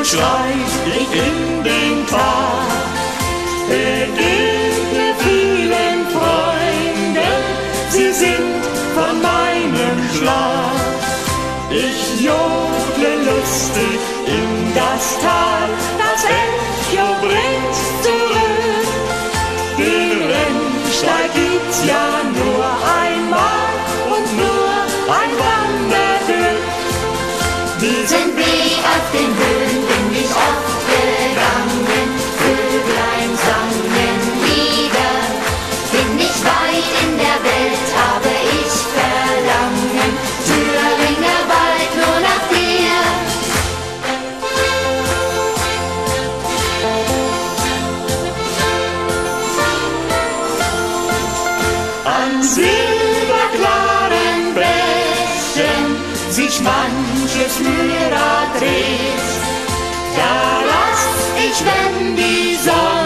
Streit liegt in den Tag. Begegne vielen Freunden, sie sind von meinem Schlag. Ich jodle lustig in das Tal, das Echo bringt zurück. Den Rennsteig gibt's ja nur einmal und nur ein Wanderglück. Diesen Weg auf den Höhen bin ich oft gegangen, Vöglein sangen Lieder. Bin nicht weit in der Welt, habe ich Verlangen, Thüringer Wald nur nach dir. An silberklaren Bächen sich manches Mühlrad dreht. Da lass ich, wenn die Sonne